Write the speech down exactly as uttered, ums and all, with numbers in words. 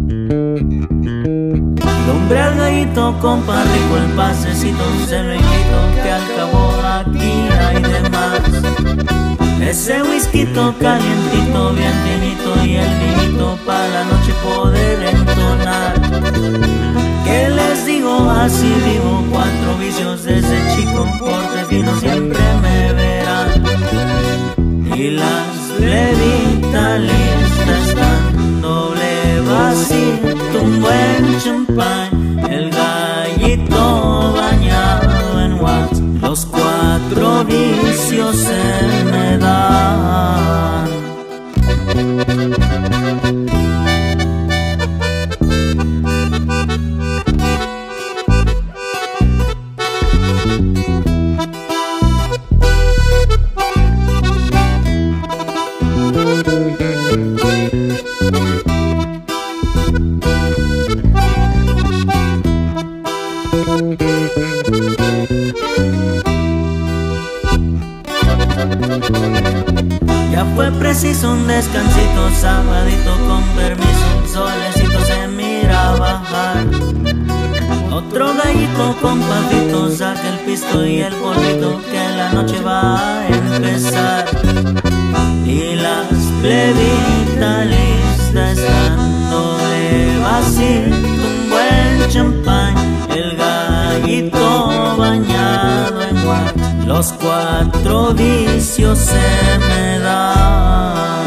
Lumbre al gallito, compa rico, el pasecito se lo invito, que al cabo aquí hay de más. Ese whiskyto calientito, bien finito, y el vinito para la noche poder entonar. ¿Qué les digo? Así vivo, cuatro vicios desde chico, porte fino siempre me verán. Y las plebitas listas están, doble vasito, un buen champán, el gallito bañado en wax, los cuatro vicios se me dan. Ya fue preciso un descansito, sabadito con permiso, un solecito se mira bajar. Otro gallito con papito, saca el pisto y el polvito, que la noche va a empezar. Y las plebitas listas están, doble vasito, un buen champán, el gallito bañado en wax, los cuatro vicios se me dan.